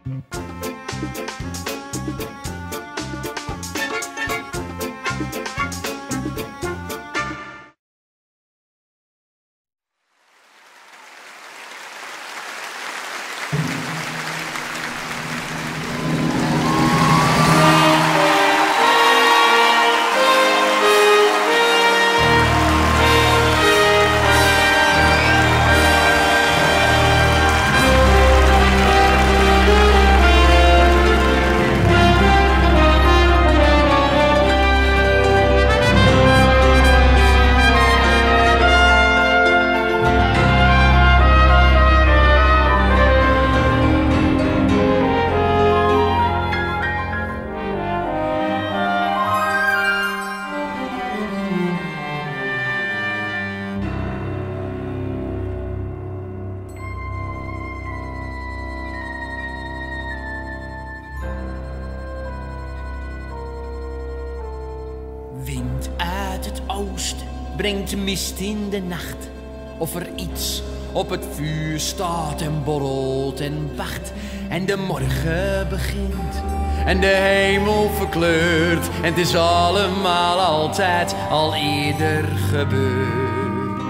Wind uit het oosten brengt mist in de nacht. Of er iets op het vuur staat en borrelt en wacht. En de morgen begint en de hemel verkleurt. En het is allemaal altijd al eerder gebeurd.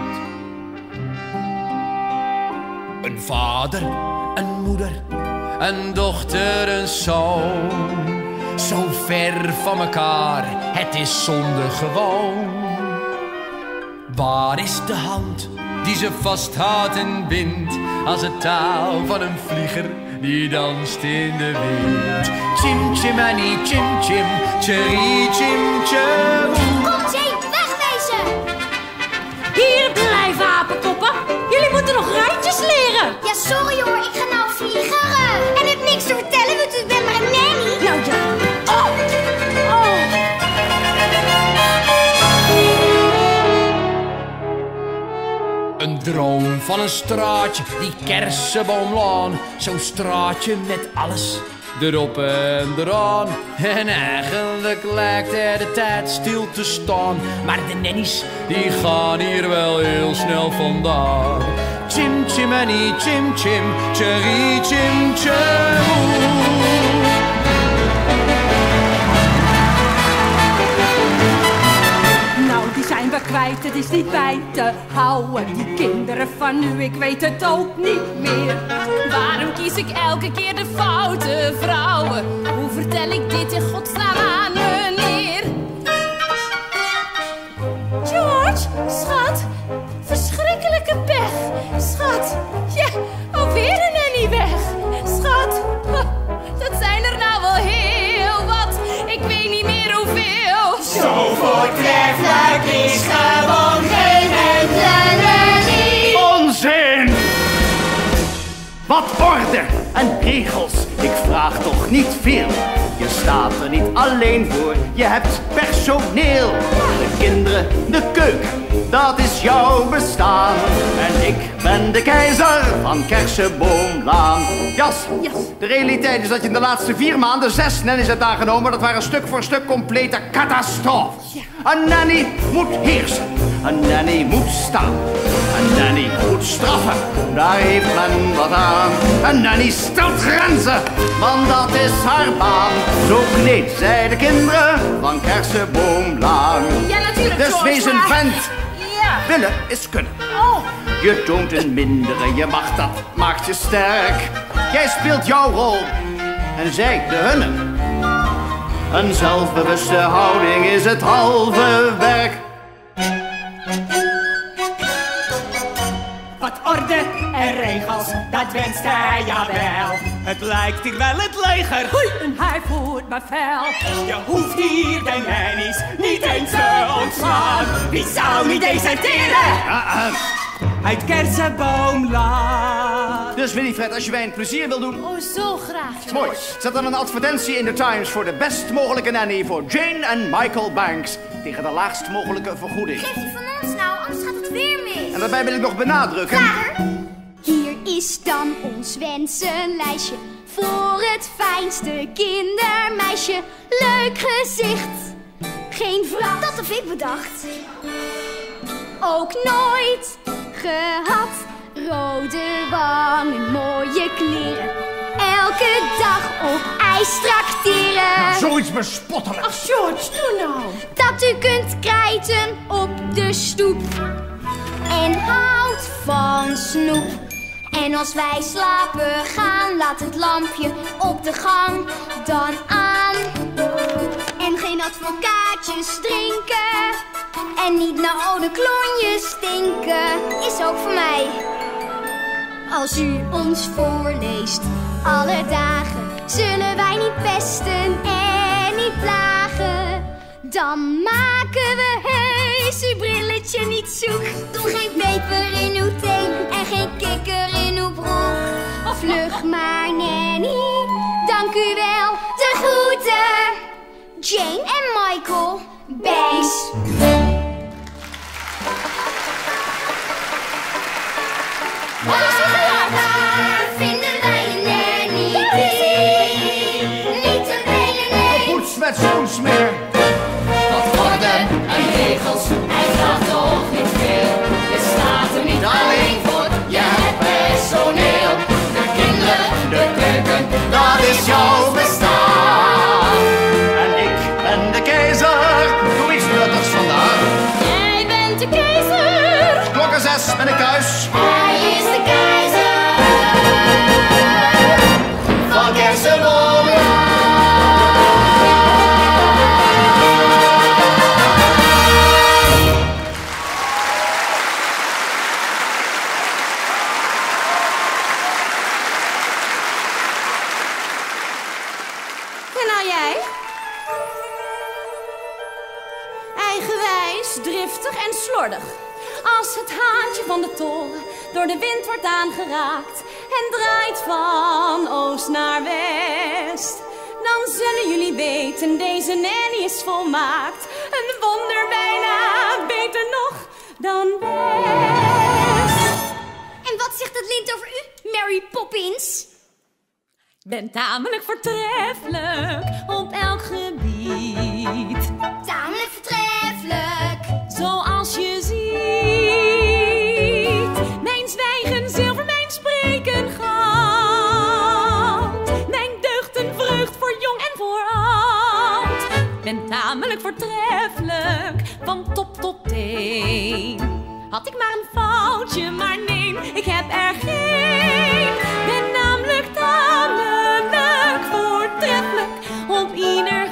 Een vader, een moeder, een dochter, een zoon. Zo ver van elkaar, het is zonde gewoon. Waar is de hand die ze vasthoudt en bindt, als het touw van een vlieger die danst in de wind? Chim chimani chim chim, cherry chim chim. Kom Jane, wegwezen! Hier blijven, apenkoppen. Jullie moeten nog rijtjes leren. Ja, sorry hoor, ik ga nou vliegeren. En heb niks te vertellen, want ik ben maar een nanny. Nou ja. Oh. Een droom van een straatje, die kersenboomlaan. Zo'n straatje met alles erop en eraan. En eigenlijk lijkt er de tijd stil te staan. Maar de nannies, die gaan hier wel heel snel vandaan. Chim chimani chim chim, cherry chim chim. Zijn we kwijt, het is niet bij te houden. Die kinderen van nu, ik weet het ook niet meer. Waarom kies ik elke keer de foute vrouwen? Hoe vertel ik dit in godsnaam aan meneer? George, schat, verschrikkelijke pech. Schat, ja, alweer een nanny weg. Schat, dat zijn er nou wel heel wat. Ik weet niet meer hoeveel. Zo voortreffelijk is gewoon geen enkele nanny. Onzin! Wat orde en regels, ik vraag toch niet veel. Je staat er niet alleen voor, je hebt personeel. De kinderen, de keuken, dat is jouw bestaan. En ik ben de keizer van Kersenboomlaan. Jas, de realiteit is dat je in de laatste 4 maanden 6 nannies hebt aangenomen. Dat waren stuk voor stuk complete catastrofe. Een nanny moet heersen, een nanny moet staan. Een nanny moet straffen, daar heeft men wat aan. Een nanny stelt grenzen, want dat is haar baan. Zo kleedt zij de kinderen van Kersenboomlaan. Ja, natuurlijk, dus George, wees een maar... vent. Ja. Willen is kunnen. Oh. Je toont een mindere, je mag dat, maakt je sterk. Jij speelt jouw rol en zij de hunne. Een zelfbewuste houding is het halve werk. Wat orde en regels, dat wenst hij jawel. Het lijkt hier wel het leger. Hoi, en hij voert bevel. Je hoeft hier de nannies niet eens te ontslaan. Wie zou niet deserteren? Uit Kersenboomlaan. Dus Winifred, als je mij een plezier wil doen... Oh, zo graag. Mooi. Zet dan een advertentie in de Times voor de best mogelijke nanny voor Jane en Michael Banks. Tegen de laagst mogelijke vergoeding. Geef die van ons nou, anders gaat het weer mis. En daarbij wil ik nog benadrukken... Vader, hier is dan ons wensenlijstje. Voor het fijnste kindermeisje. Leuk gezicht, geen vrouw. Dat heb ik bedacht. Ook nooit gehad. Rode wangen, mooie kleren. Elke dag ijs trakteren. Zoiets bespottelijks. Ach, George, doe nou. Dat u kunt krijten op de stoep. En houdt van snoep. En als wij slapen gaan, laat het lampje op de gang dan aan. En geen advocaatjes drinken. En niet naar oude klonjes stinken. Is ook voor mij. Als u ons voorleest, alle dagen, zullen wij niet pesten en niet plagen. Dan maken we heus uw brilletje niet zoek. Doe geen peper in uw thee en geen kikker in uw broek. Of vlug maar, Nanny, dank u wel. De groeten, Jane en Michael, Bees. Waar vinden wij een nanny die niet een hele nee. Poets met schoensmeer. Wat orden en regels, hij vraagt toch niet veel. Je staat er niet alleen voor, je hebt personeel. De kinderen, de keuken, dat is jouw bestaan. En ik ben de keizer. Doe iets nuttigs vandaag. Jij bent de keizer. Klokken 6 ben ik thuis. Hij is de keizer Van Kersenboom. En nou jij? Eigenwijs, driftig en slordig. Als het haantje van de toren door de wind wordt aangeraakt en draait van oost naar west, dan zullen jullie weten, deze nanny is volmaakt. Een wonder bijna, beter nog dan best. En wat zegt het lint over u, Mary Poppins? Ik ben tamelijk voortreffelijk op elk gebied. Tamelijk voortreffelijk. Zoals je ziet, mijn zwijgen zilver, mijn spreken goud. Mijn deugd een vreugd voor jong en voor oud. Ik ben tamelijk voortreffelijk, van top tot teen. Had ik maar een foutje, maar nee, ik heb er geen. Ben namelijk tamelijk voortreffelijk op ieder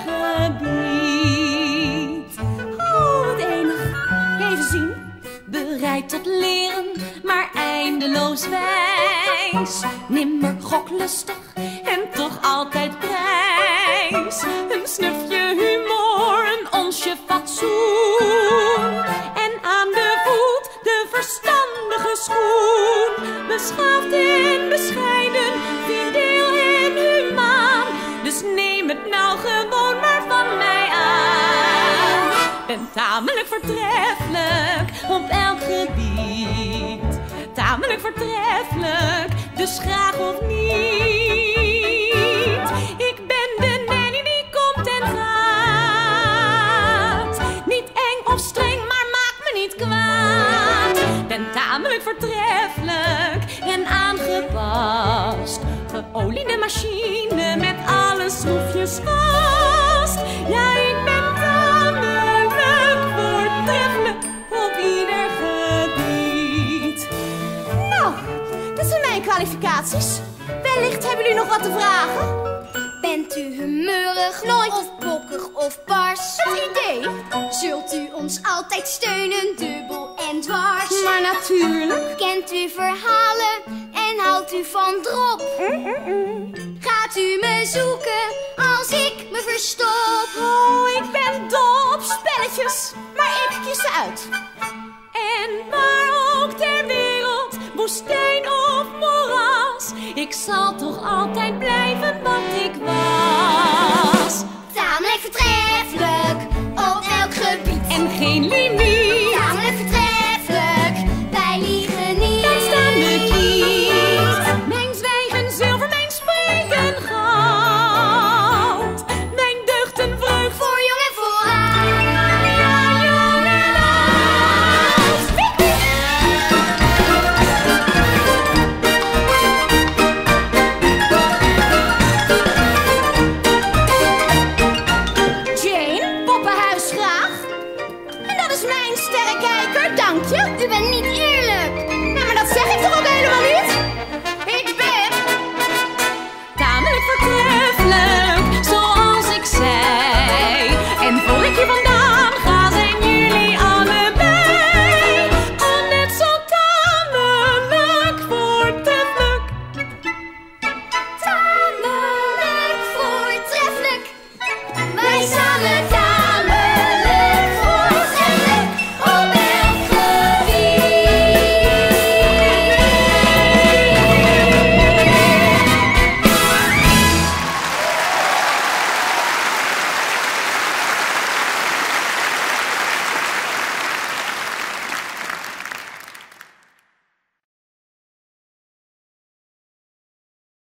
gebied. Oh, wat enig. Even zien. Bereid tot leren, maar eindeloos wijs. Nimmer goklustig en toch altijd prijs. Een snufje humor, een onsje fatsoen. En aan de voet de verstandige schoen. Beschaafd en bescheiden, fideel en humaan. Dus neem het nou gewoon maar van mij aan. Ben tamelijk voortreffelijk op elk gebied. Tamelijk voortreffelijk, dus graag of niet. Ik ben de nanny die komt en gaat. Niet eng of streng, maar maak me niet kwaad. Ben tamelijk voortreffelijk en aangepast. Geoliede machine met alle schroefjes vast. Ja, ik ben tamelijk voortreffelijk op ieder gebied. Nou, dat zijn mijn kwalificaties. Wellicht hebben jullie nog wat te vragen? Bent u humeurig, nooit of bokkig of bars? Het idee? Zult u ons altijd steunen, dubbel en dwars? Maar natuurlijk. Kent u verhalen en houdt u van drop? Gaat u me zoeken als ik me verstop? Oh, ik ben dol op spelletjes, maar ik kies ze uit. En waar ook ter wereld, woestijn of moeras, ik zal toch altijd blijven